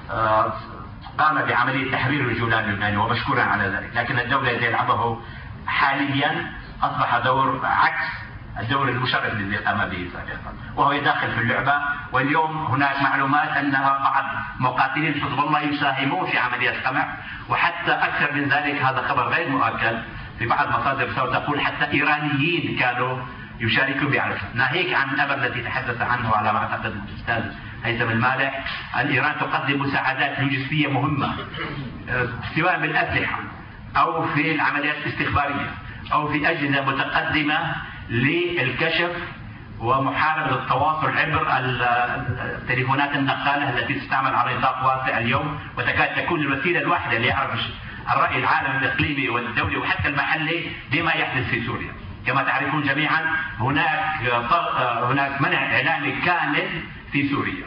قام بعملية تحرير الجولان اللبناني ومشكورا على ذلك، لكن الدولة التي يلعبه حاليا أصبح دور عكس الدور المشرف الذي قام به سابقا، وهو داخل في اللعبة. واليوم هناك معلومات أنها بعض مقاتلين حزب الله يساهمون في عملية قمع، وحتى أكثر من ذلك هذا خبر غير مؤكد في بعض المصادر تقول حتى إيرانيين كانوا يشاركون بعرفة. ناهيك عن الأمر الذي تحدث عنه على ما أعتقد الأستاذ هيثم المالح، أن إيران تقدم مساعدات لوجستية مهمة سواء بالأسلحة أو في العمليات الاستخبارية أو في أجهزة متقدمة للكشف ومحاربة التواصل عبر التليفونات النقالة التي تستعمل على نطاق واسع اليوم، وتكاد تكون الوسيلة الواحدة ليعرف الرأي العالمي الإقليمي والدولي وحتى المحلي بما يحدث في سوريا. كما تعرفون جميعا هناك هناك منع إعلامي كامل في سوريا.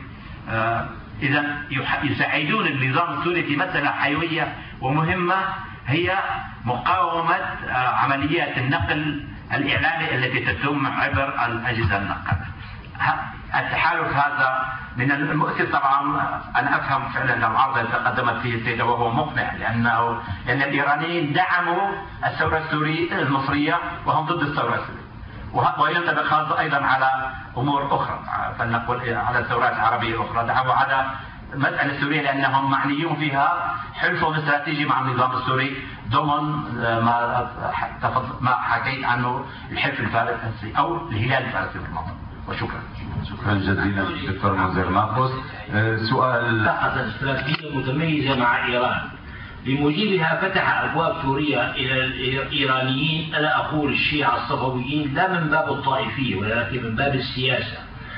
إذا يساعدون النظام السوري في مسألة حيوية ومهمة هي مقاومة عمليات النقل الإعلامي التي تتم عبر الأجهزة النقالة. التحالف هذا من المؤسف طبعا. أنا أفهم فعلا العرض التي تقدمت فيه السيدة وهو مقنع، لأنه لأن الإيرانيين دعموا الثورة السورية المصرية وهم ضد الثورة السورية، وينطبق هذا أيضا على أمور أخرى، فلنقول على الثورات العربية الأخرى. دعموا على المسألة السورية لأنهم معنيون فيها حلفهم استراتيجي مع النظام السوري ضمن ما ما حكيت عنه الحلف الفارسي أو الهلال الفارسي في المنطقة. وشكرا. شكرا جزيلا دكتور منذر ناقص. سؤال اتخذت استراتيجية متميزة مع إيران بموجبها فتح أبواب سوريا إلى الإيرانيين، أنا أقول الشيعة الصفويين لا من باب الطائفية ولكن من باب السياسة.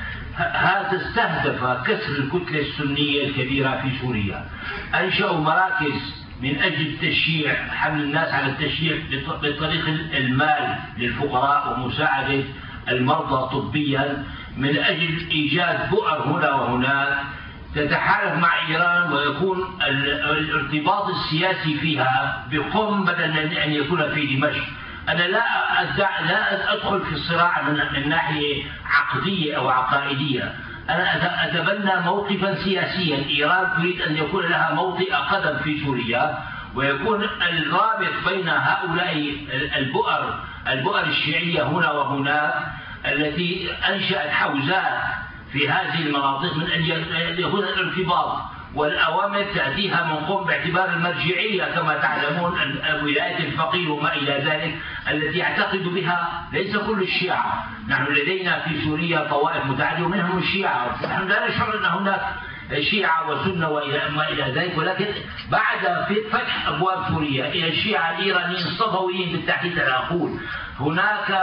هذا استهدف كسر الكتلة السنية الكبيرة في سوريا. أنشأوا مراكز من أجل تشجيع حمل الناس على التشجيع بطريق المال للفقراء ومساعدة المرضى طبيا من أجل إيجاد بؤر هنا وهناك تتحالف مع إيران ويكون الارتباط السياسي فيها بقم بدل من أن يكون في دمشق. أنا لا أدع لا أدخل في الصراع من ناحية عقدية أو عقائدية، أنا أتبنى موقفا سياسيا. إيران تريد أن يكون لها موطئ قدم في سوريا ويكون الرابط بين هؤلاء البؤر البؤر الشيعية هنا وهناك التي أنشأت حوزات في هذه المناطق من أن يكون الارتباط والأوامر تأتيها من قم باعتبار المرجعية كما تعلمون ولاية الفقيه وما إلى ذلك التي يعتقد بها ليس كل الشيعة. نحن لدينا في سوريا طوائف متعددة ومنهم الشيعة، نحن لا نشعر أن هناك شيعة وسنة وما إلى ذلك، ولكن بعد فتح أبواب سوريا إلى الشيعة الإيرانيين الصفويين بالتحديد أنا أقول هناك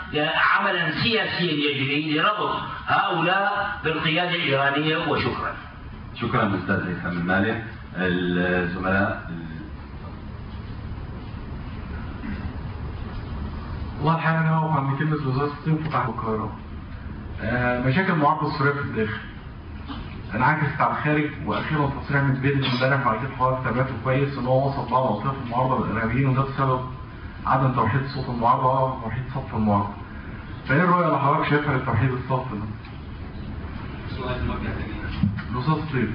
عملا سياسيا يجري لربط هؤلاء بالقيادة الإيرانية. وشكرا. شكرا أستاذ هيثم المالح. الزملاء والله الحقيقة أنا واقف عند كلمة وزارة الصين فتح القاهرة. مشاكل المعارضة السورية في الداخل انعكست على الخارج، واخيرا تصريح من بيدن امبارح مع كده حوار ثباته كويس ان هو وصف بعض اوصاف المعارضه بالارهابيين، وده بسبب عدم توحيد صوت المعارضه وتوحيد صف المعارضه. فايه الرؤيه اللي حضرتك شايفها للتوحيد الصف ده؟ سؤال موجه الاستاذ سيف.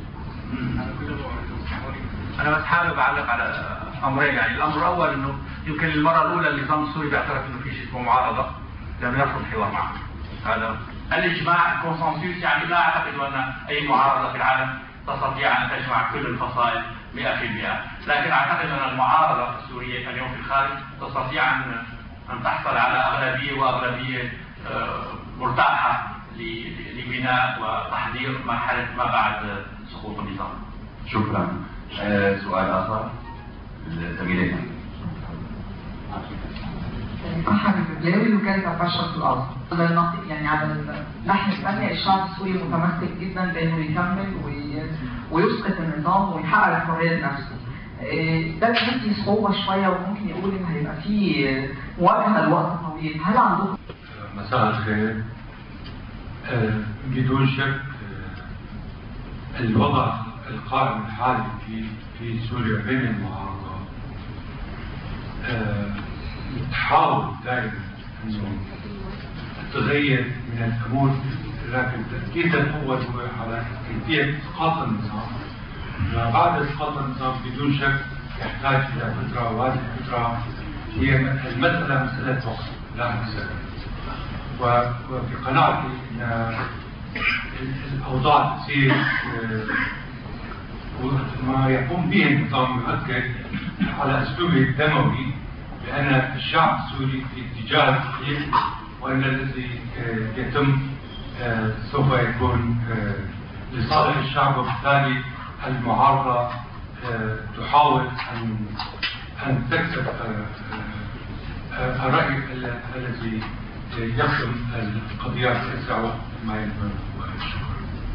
انا بس حابب اعلق على امرين. يعني الامر الاول انه يمكن للمره الاولى النظام السوري بيعترف انه في شيء اسمه معارضه، لم يرفض الحوار معه. هذا الاجماع الكونسنسوس، يعني لا اعتقد ان اي معارضه في العالم تستطيع ان تجمع كل الفصائل مئة بالمئة، لكن اعتقد ان المعارضه السوريه اليوم في الخارج تستطيع ان ان تحصل على اغلبيه واغلبيه مرتاحه لبناء وتحضير مرحله ما بعد سقوط النظام. شكرا. آه سؤال اخر لزميلنا. أحد البلاوي وكانت أربعة في الأرض. يعني على الناحية الثانية الشعب السوري متمسك جدا بأنه يكمل ويسقط النظام ويحقق الحرية لنفسه. ده بيدي صعوبة شوية وممكن يقول إن هيبقى فيه مواجهة لوقت طويل. هل عندكم؟ مساء الخير. بدون شك الوضع القائم الحالي في في سوريا بين المعارضة تحاول دائما انه تغير من الامور، لكن تاكيد الاول هو على كيفيه اسقاط النظام. بعد اسقاط النظام بدون شك يحتاج الى فتره، وهذه الفتره هي المساله مساله وقت لا مساله. وفي قناعتي ان الاوضاع تصير ما يقوم به النظام يؤكد على اسلوبه الدموي، لأن الشعب السوري في اتجاه صحيح، وأن الذي يتم سوف يكون لصالح الشعب، وبالتالي المعارضة تحاول أن أن تكسب الرأي الذي يخدم القضية في أسرع وقت ما يمكن. شكرا.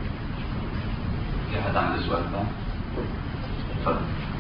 في أحد عنده سؤال ثاني؟ تفضل.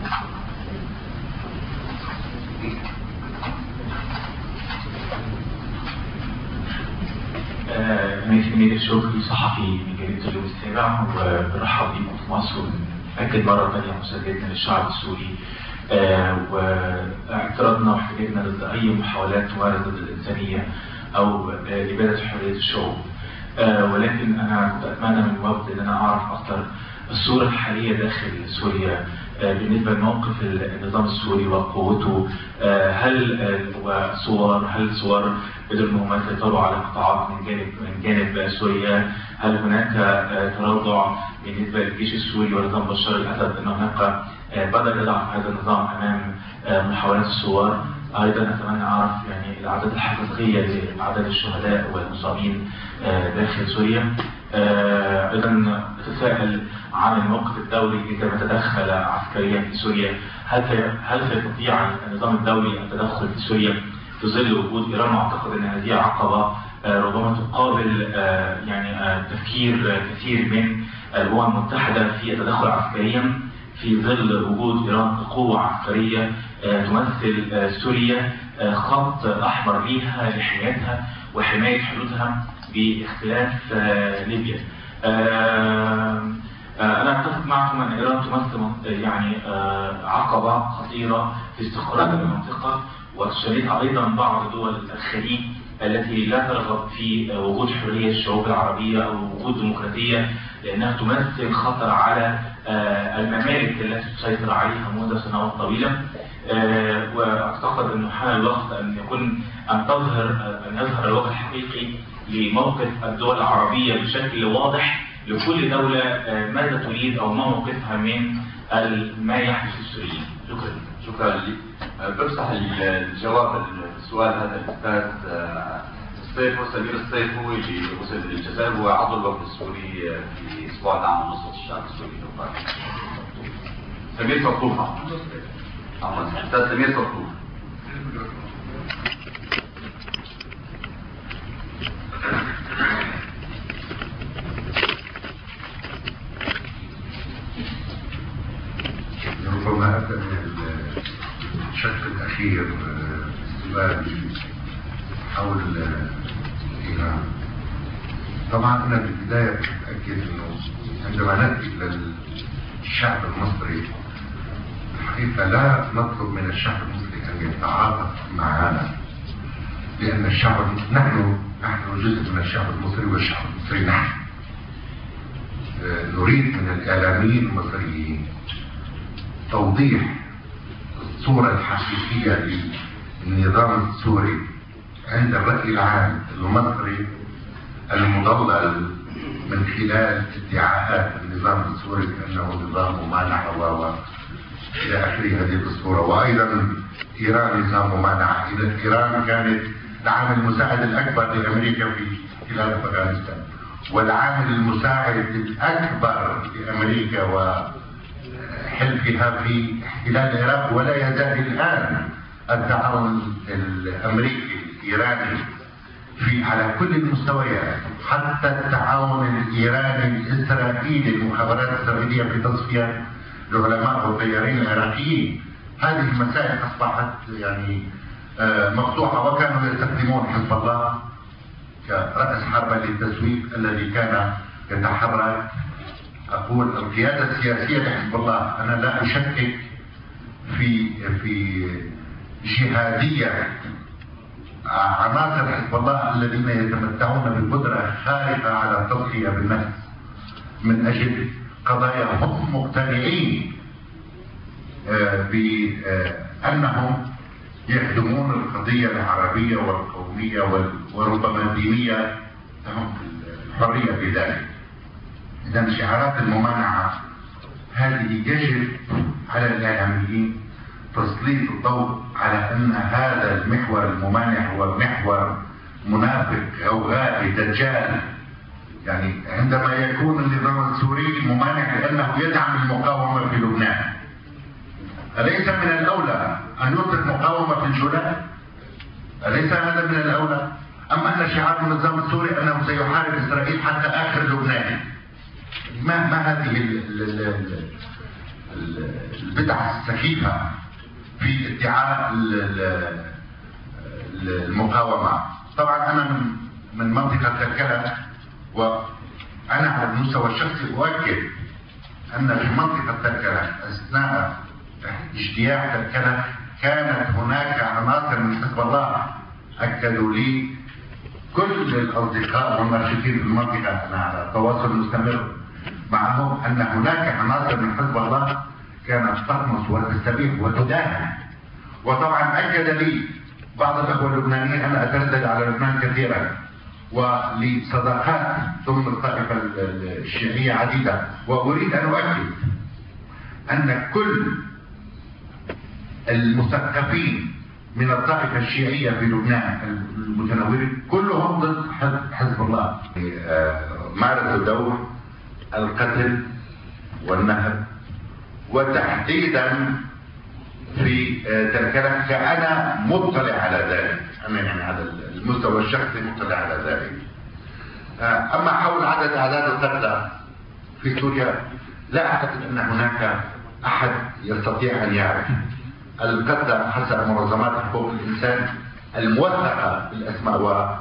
أنا سمير الشوقي، صحفي من جريدة اليوم السابع، وبرحب بيكم في مصر ونأكد مرة ثانية مساندتنا للشعب السوري واعتراضنا واحتجاجنا ضد أي محاولات تمارس ضد الإنسانية أو لإبادة حرية الشعوب. ولكن أنا كنت أتمنى من وقت أن أنا أعرف أكثر الصورة الحالية داخل سوريا بالنسبة لموقف النظام السوري وقوته. هل وصور هل صور قدروا انهم يسيطروا على قطاعات من جانب من جانب سوريا؟ هل هناك تراجع بالنسبه للجيش السوري ونظام بشار الاسد ان هناك بدأ يضعف هذا النظام امام محاولات الثوار؟ ايضا اتمنى اعرف يعني الاعداد الحقيقيه لاعداد الشهداء والمصابين داخل سوريا. ايضا اتساءل عن الموقف الدولي اذا ما تدخل عسكريا في سوريا، هل هل سيستطيع النظام الدولي التدخل في سوريا في ظل وجود ايران؟ واعتقد ان هذه عقبه ربما تقابل يعني تفكير كثير من الامم المتحده في التدخل عسكريا في ظل وجود ايران كقوه عسكريه تمثل سوريا خط احمر ليها لحمايتها وحمايه حدودها باختلاف ليبيا. أنا أتفق معكم أن إيران تمثل يعني عقبة خطيرة في استقرار المنطقة، وتشاركها أيضا بعض دول الخليج التي لا ترغب في وجود حرية الشعوب العربية أو وجود ديمقراطية، لأنها تمثل خطر على الممالك التي تسيطر عليها منذ سنوات طويلة. وأعتقد أنه حان الوقت أن يكون أن تظهر أن يظهر الوجه الحقيقي لموقف الدول العربية بشكل واضح لكل دولة ماذا تريد أو ما موقفها من ما يحدث في السوريين. شكرا. شكرا لي. بفتح الجواب السؤال هذا الأستاذ الصيفو سمير الصيفو اللي وصل للجزائر، هو عضو الوفد السوري في أسبوع دعم نصرة الشعب السوري. سمير صرطوف. أستاذ سمير صرطوف. ربما أبدأ من الشق الأخير السؤال حول إيران. طبعا أنا في البداية أتأكد أنه عندما نأتي إلى الشعب المصري الحقيقة لا نطلب من الشعب المصري أن يتعاطف معنا لأن الشعب نحن نحن جزء من الشعب المصري، والشعب المصري نحن نريد من الإعلاميين المصريين توضيح الصورة الحقيقية للنظام السوري عند الرأي العام المصري المضلل من خلال ادعاءات النظام السوري بأنه نظام ممانعة و إلى آخر هذه الصورة. وأيضا إيران نظام ممانعة. إذا إيران كانت العامل المساعد الأكبر لأمريكا في خلال أفغانستان، والعامل المساعد الأكبر لأمريكا وحلفها في احتلال العراق، ولا يزال الآن التعاون الأمريكي الإيراني في على كل المستويات، حتى التعاون الإيراني الإسرائيلي المخابرات الإسرائيلية في تصفية العلماء والطيارين العراقيين. هذه المسائل أصبحت يعني مفتوحة، وكانوا يستخدمون حزب الله كرأس حربة للتسويق الذي كان يتحرك. أقول القيادة السياسية لحزب الله، أنا لا أشكك في في جهادية عناصر حزب الله الذين يتمتعون بقدرة خارقة على التضحية بالنفس من أجل قضايا هم مقتنعين بأنهم يخدمون القضية العربية والقومية وربما الدينية، لهم الحرية بذلك. إذا شعارات الممانعة هذه يجب على الإعلاميين تسليط الضوء على أن هذا المحور الممانع هو محور منافق أو غائي دجال. يعني عندما يكون النظام السوري ممانع لأنه يدعم المقاومة في لبنان، أليس من الأولى أن يطلق مقاومة في الجولان؟ أليس هذا من الأولى؟ أم أن شعار النظام السوري أنه سيحارب إسرائيل حتى آخر لبنان؟ ما ما هذه البدعة السخيفة في ادعاء المقاومة؟ طبعا أنا من من منطقة كركلة، وأنا على المستوى الشخصي أؤكد أن في منطقة كركلة أثناء اجتياح كركلة كانت هناك عناصر من حزب الله. أكدوا لي كل الأصدقاء والناشطين في المنطقة، أنا على تواصل مستمر معهم، أن هناك عناصر من حزب الله كانت تطمس وتستبيح وتداهن. وطبعا أكد لي بعض الأخوة اللبنانيين، أنا أتردد على لبنان كثيرا ولصداقات ضمن الطائفة الشيعية عديدة، وأريد أن أؤكد أن كل المثقفين من الطائفة الشيعية في لبنان المتنورين كلهم ضد حزب الله. مارسوا دور القتل والنهب، وتحديدا في تركلة كأنا مطلع على ذلك، أنا يعني على المستوى الشخصي مطلع على ذلك. أما حول عدد أعداد القتلى في سوريا، لا أعتقد أن هناك أحد يستطيع أن يعرف. القتلى حسب منظمات حقوق الإنسان الموثقة بالأسماء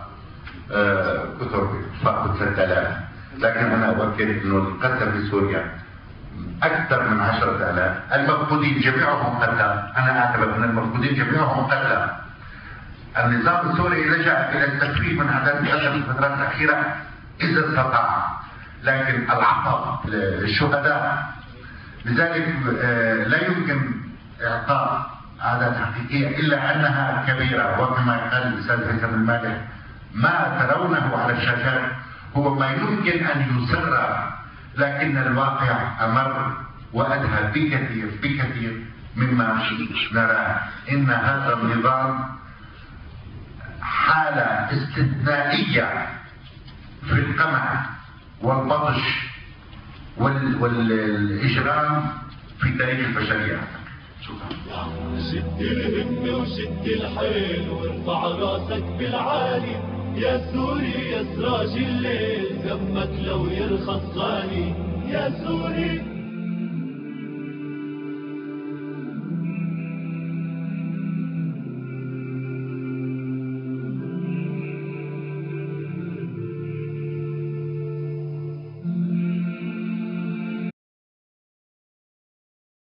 وكثر فاقد ستة آلاف، لكن أنا أؤكد أن القتلى في سوريا أكثر من عشرة آلاف. المفقودين جميعهم قتلى، أنا أعتبر أن المفقودين جميعهم قتلى. النظام السوري لجأ إلى التخفيف من أعداد القتلى في الفترات الأخيرة إذا استطاع، لكن العطاء للشهداء، لذلك لا يمكن إعطاء أعداد حقيقية إلا أنها كبيرة. وكما قال الأستاذ هيثم المالح، ما ترونه على الشاشات هو ما يمكن أن يسر، لكن الواقع أمر وأدهى بكثير بكثير مما نراه. إن هذا النظام حالة استثنائية في القمع والبطش والإجرام في تاريخ البشرية. شد الهم وشد الحيل وارفع راسك بالعالي، يا سوري يا سراج الليل، دمك لو يرخص غالي، يا سوري